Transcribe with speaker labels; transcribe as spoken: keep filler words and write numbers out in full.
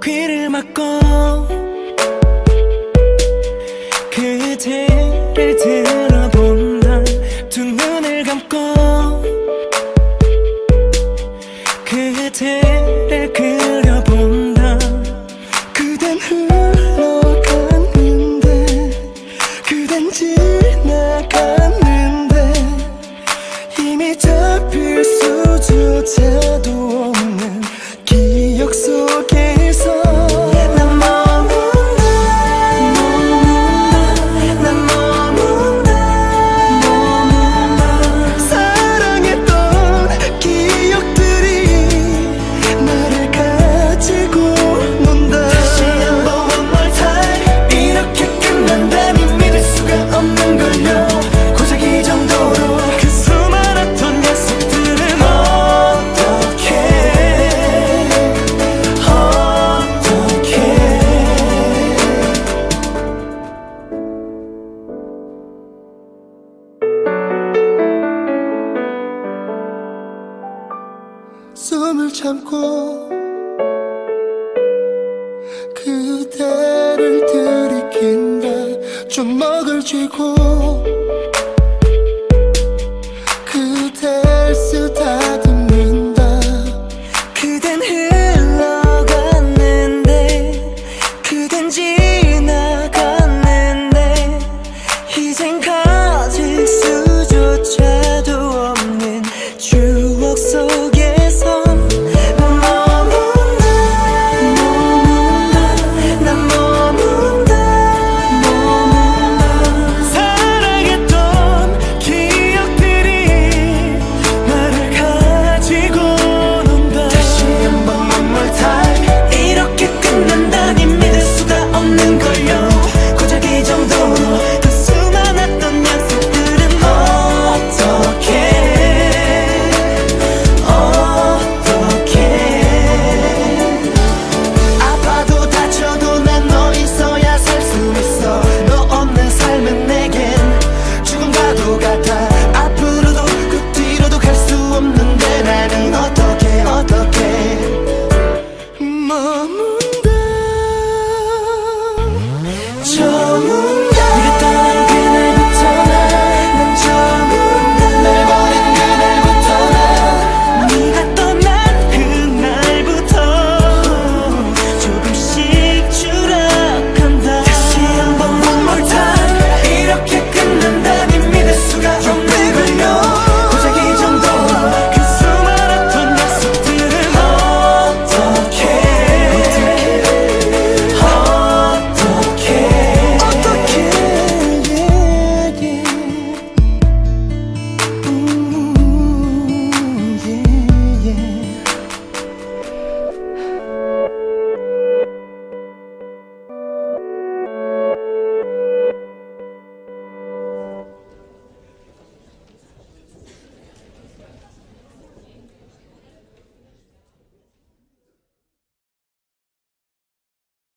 Speaker 1: 귀를 막고 그대를 들어본다. 두 눈을 감고 그대를 그려본다.
Speaker 2: 그댄 흘러갔는데 그댄 지나갔는데 이미 잡힐 수조차도 없는 기억 속에서
Speaker 1: 난 머문다 머문다 난 머문다 머문다.
Speaker 2: 사랑했던 기억들이 나를 가지고 논다.
Speaker 1: 다시 한번 one more time. 이렇게 끝난다니 믿을 수가 없는 걸요. 고작 이 정도로 그 수많았던 약속들은 어떻게 어떻게.
Speaker 2: 숨을 참고 그대를 들이킨다. 주먹을 쥐고 그댈 쓰다듬는다.
Speaker 1: 그댄 흘러갔는데 그댄 지나갔는데 이젠 가질 수조차도 없는 추억 속에서 난 머문다 머문다 난 머문다 머문다. 사랑했던 기억들이 나를 가지고 논다. 다시 한번 one more time. 이렇게 끝난다니 믿을 수가 없는 걸요. 고작 이 정도로 그 수많았던 약속들은 어떻게 어떻게. 아파도 다쳐도 난 너 있어야 살 수 있어. 너 없는 삶은 내겐 죽음과도 같아. 앞으로도 그 뒤로도 갈 수 없는데 나는 어떻게 어떻게
Speaker 2: 머문